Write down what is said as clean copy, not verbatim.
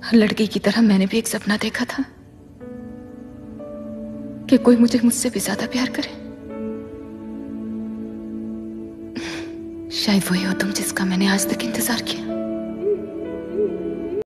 लड़की की तरह मैंने भी एक सपना देखा था कि कोई मुझसे भी ज्यादा प्यार करे। शायद वही हो तुम जिसका मैंने आज तक इंतजार किया।